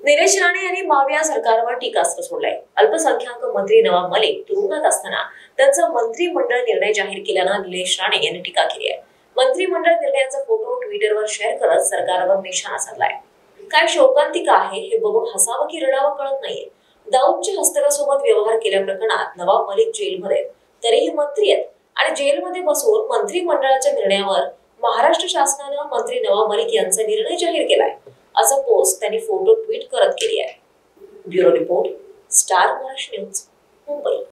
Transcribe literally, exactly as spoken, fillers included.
निलेश राणे यांनी माविया सरकारवर टीकास्त्र सोडलंय। अल्पसंख्याक मंत्री नवाब मलिक तुरुंगात असताना त्यांचा मंत्रिमंडळ निर्णय जाहीर केल्यानं निलेश राणे यांनी टीका केली आहे। मंत्रिमंडळ निर्णयाचा फोटो ट्विटरवर शेअर करत सरकारवर निशाणा साधलाय। काय शोकांतिका आहे हे बघून हसावं की रडावं कळत नाहीये। दाऊदच्या हस्तकासोबत व्यवहार केल्या प्रकरणात नवाब मलिक जेलमध्ये, तरीही मंत्री आहेत आणि जेलमध्ये बसून मंत्रिमंडळाच्या निर्णयावर महाराष्ट्र शासनानं मंत्री नवाब मलिक यांचा निर्णय जाहीर केलाय, असं पोस्ट त्यांनी फोटो ट्विट करत केली आहे। Bureau report, star Maharashtra news, Mumbai.